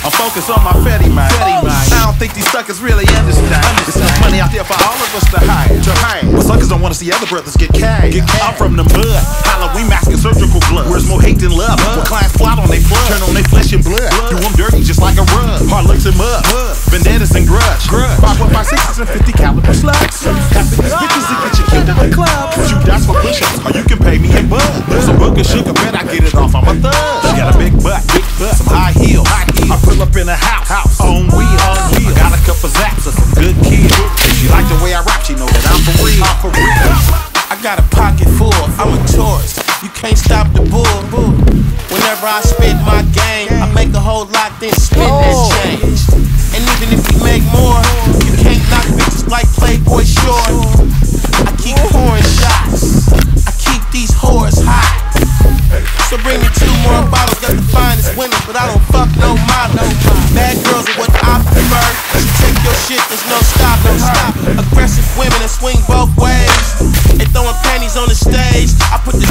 I'm focused on my Fetty mind. I don't think these suckers really understand. There's enough money out there for all of us to hire. But suckers don't want to see other brothers get cash. I'm from the mud, Halloween mask and surgical gloves. Where's more hate than love? When clients plot on they flood, turn on they flesh and blood. Do them dirty just like a rug. Hard looks and mud, vendettas and grudge. 5.56 and 50 caliber slugs. Half of these bitches that get you killed at the club. You die for push-ups, or you can pay me in bud. Some book of sugar, bet I get it off. I'm a thug. She got a big butt, some high heels. I pull up in a house on wheels. I got a couple zaps of some good kids. If she like the way I rap, she know that I'm for real. I got a pocket full, I'm a tourist. You can't stop the bull. Whenever I spit my game, I make a whole lot, then spit that change. And even if you make more, you can't knock bitches like Playboy Short. I keep pouring shots, I keep these whores hot. So bring me 2 more bottles, got the finest women, but I don't fuck no model. Bad girls are what I prefer. You take your shit, there's no stopping her. Aggressive women that swing both ways. They throwing panties on the stage. I put the